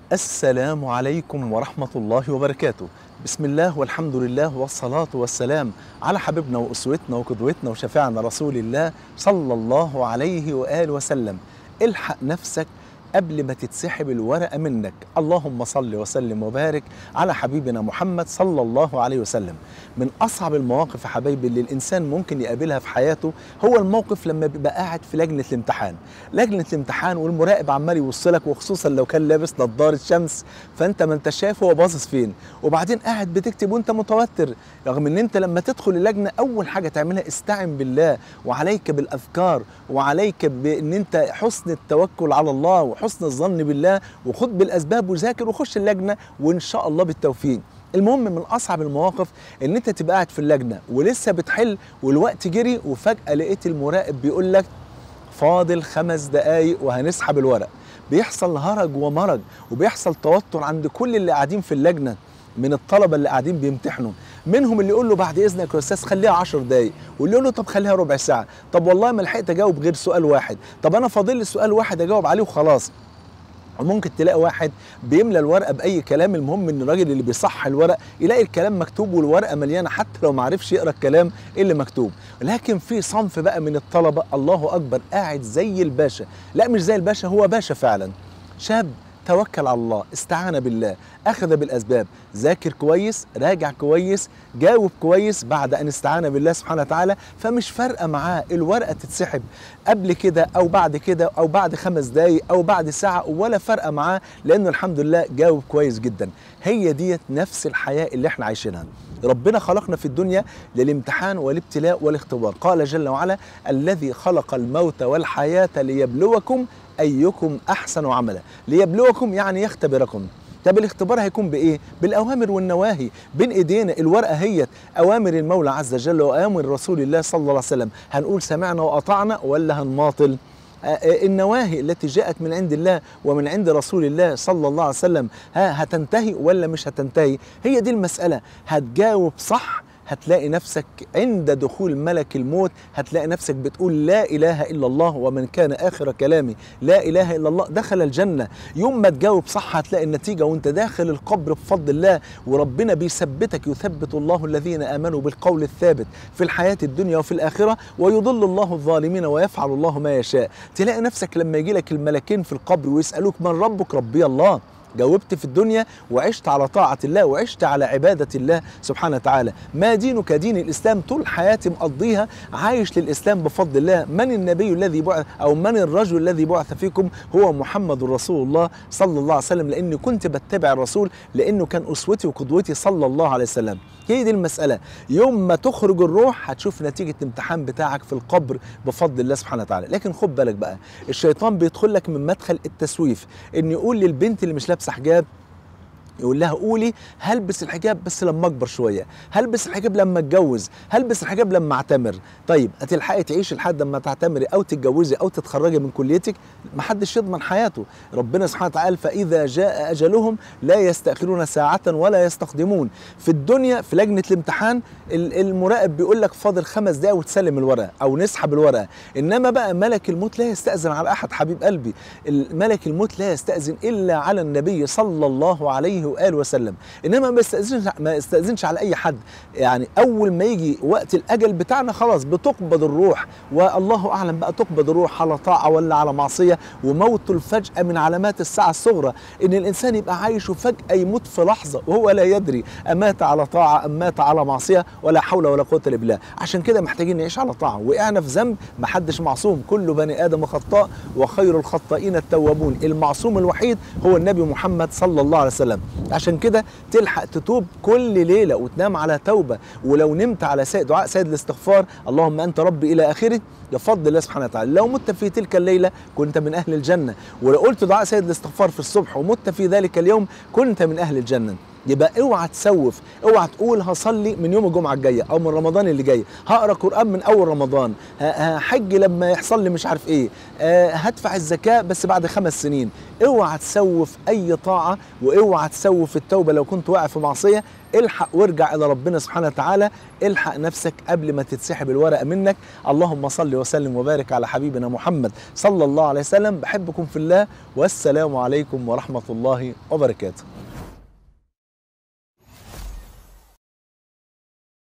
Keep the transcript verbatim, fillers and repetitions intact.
السلام عليكم ورحمة الله وبركاته. بسم الله والحمد لله والصلاة والسلام على حبيبنا وأسوتنا وقدوتنا وشفيعنا رسول الله صلى الله عليه وآله وسلم. الحق نفسك قبل ما تتسحب الورقة منك. اللهم صل وسلم وبارك على حبيبنا محمد صلى الله عليه وسلم. من أصعب المواقف يا حبايبي اللي الإنسان ممكن يقابلها في حياته هو الموقف لما بيبقى قاعد في لجنة الامتحان. لجنة الامتحان والمراقب عمال يوصلك، وخصوصا لو كان لابس نظارة شمس فأنت ما أنت شايف هو باصص فين، وبعدين قاعد بتكتب وأنت متوتر، رغم أن أنت لما تدخل اللجنة أول حاجة تعملها استعن بالله، وعليك بالأذكار، وعليك بأن أنت حسن التوكل على الله وحسن الظن بالله، وخد بالأسباب وذاكر وخش اللجنة وإن شاء الله بالتوفيق. المهم من أصعب المواقف إن أنت تبقى قاعد في اللجنة ولسه بتحل والوقت جري، وفجأة لقيت المراقب بيقول لك فاضل خمس دقايق وهنسحب الورق. بيحصل هرج ومرج وبيحصل توتر عند كل اللي قاعدين في اللجنة من الطلبة اللي قاعدين بيمتحنوا. منهم اللي يقول له بعد إذنك يا أستاذ خليها عشر دقايق، واللي يقول له طب خليها ربع ساعة، طب والله ما لحقت أجاوب غير سؤال واحد، طب أنا فاضل لي سؤال واحد أجاوب عليه وخلاص. وممكن تلاقي واحد بيملى الورقه باي كلام، المهم ان الراجل اللي بيصح الورق يلاقي الكلام مكتوب والورقه مليانه حتى لو ما عرفش يقرا الكلام اللي مكتوب. لكن في صنف بقى من الطلبه الله اكبر قاعد زي الباشا، لا مش زي الباشا، هو باشا فعلا. شاب توكل على الله، استعان بالله، أخذ بالأسباب، ذاكر كويس، راجع كويس، جاوب كويس بعد أن استعان بالله سبحانه وتعالى، فمش فارقة معاه الورقة تتسحب قبل كده أو بعد كده أو بعد خمس دقايق أو بعد ساعة، ولا فارقة معاه لأنه الحمد لله جاوب كويس جدا. هي ديت نفس الحياة اللي احنا عايشينها. ربنا خلقنا في الدنيا للامتحان والابتلاء والاختبار. قال جل وعلا الذي خلق الموت والحياة ليبلوكم أيكم أحسن عملا. ليبلوكم يعني يختبركم. طب الاختبار هيكون بإيه؟ بالأوامر والنواهي بين إيدينا. الورقة هي أوامر المولى عز وجل وأوامر رسول الله صلى الله عليه وسلم، هنقول سمعنا وأطعنا ولا هنماطل؟ النواهي التي جاءت من عند الله ومن عند رسول الله صلى الله عليه وسلم ها هتنتهي ولا مش هتنتهي؟ هي دي المسألة. هتجاوب صح هتلاقي نفسك عند دخول ملك الموت هتلاقي نفسك بتقول لا إله إلا الله ومن كان آخر كلامي لا إله إلا الله دخل الجنة. يوم ما تجاوب صح هتلاقي النتيجة وانت داخل القبر بفضل الله، وربنا بيثبتك. يثبت الله الذين آمنوا بالقول الثابت في الحياة الدنيا وفي الآخرة ويضل الله الظالمين ويفعل الله ما يشاء. تلاقي نفسك لما يجي لك الملكين في القبر ويسألوك من ربك؟ ربي الله. جاوبت في الدنيا وعشت على طاعة الله وعشت على عبادة الله سبحانه وتعالى. ما دينك دين الإسلام، طول حياتي مقضيها عايش للإسلام بفضل الله. من النبي الذي بعث أو من الرجل الذي بعث فيكم؟ هو محمد رسول الله صلى الله عليه وسلم، لأني كنت بتبع الرسول لأنه كان أسوتي وقدوتي صلى الله عليه وسلم. هي دي المسألة. يوم ما تخرج الروح هتشوف نتيجة الامتحان بتاعك في القبر بفضل الله سبحانه وتعالى. لكن خد بالك بقى، الشيطان بيدخل لك من مدخل التسويف، إن يقول للبنت اللي مش لابسة حجاب يقول لها قولي هلبس الحجاب بس لما اكبر شويه، هلبس الحجاب لما اتجوز، هلبس الحجاب لما اعتمر. طيب هتلحقي تعيشي لحد ما تعتمري او تتجوزي او تتخرجي من كليتك؟ محدش يضمن حياته. ربنا سبحانه وتعالى فاذا جاء اجلهم لا يستاخرون ساعه ولا يستقدمون. في الدنيا في لجنه الامتحان المراقب بيقول لك فاضل خمس دقايق وتسلم الورقه او نسحب الورقه، انما بقى ملك الموت لا يستاذن على احد. حبيب قلبي، ملك الموت لا يستاذن الا على النبي صلى الله عليه وآله وسلم، انما ما يستأذنش ما يستأذنش على اي حد. يعني اول ما يجي وقت الاجل بتاعنا خلاص بتقبض الروح، والله اعلم بقى تقبض الروح على طاعه ولا على معصيه. وموت الفجأة من علامات الساعه الصغرى، ان الانسان يبقى عايش وفجأة يموت في لحظه وهو لا يدري امات على طاعه ام مات على معصيه، ولا حول ولا قوه الا بالله. عشان كده محتاجين نعيش على طاعه. وقعنا في ذنب محدش معصوم، كل بني ادم خطاء وخير الخطائين التوابون. المعصوم الوحيد هو النبي محمد صلى الله عليه وسلم. عشان كده تلحق تتوب كل ليلة وتنام على توبة. ولو نمت على دعاء سيد الاستغفار اللهم أنت ربي إلى آخره بفضل الله سبحانه وتعالى، لو مت في تلك الليلة كنت من أهل الجنة. ولو قلت دعاء سيد الاستغفار في الصبح ومت في ذلك اليوم كنت من أهل الجنة. يبقى اوعى تسوف، اوعى تقول هصلي من يوم الجمعه الجايه او من رمضان اللي جاي، هقرا قران من اول رمضان، هحج لما يحصل لي مش عارف ايه، أه هدفع الزكاه بس بعد خمس سنين. اوعى تسوف اي طاعه، واوعى تسوف التوبه. لو كنت واقع في معصيه الحق وارجع الى ربنا سبحانه وتعالى، الحق نفسك قبل ما تتسحب الورقه منك. اللهم صل وسلم وبارك على حبيبنا محمد صلى الله عليه وسلم. بحبكم في الله، والسلام عليكم ورحمه الله وبركاته.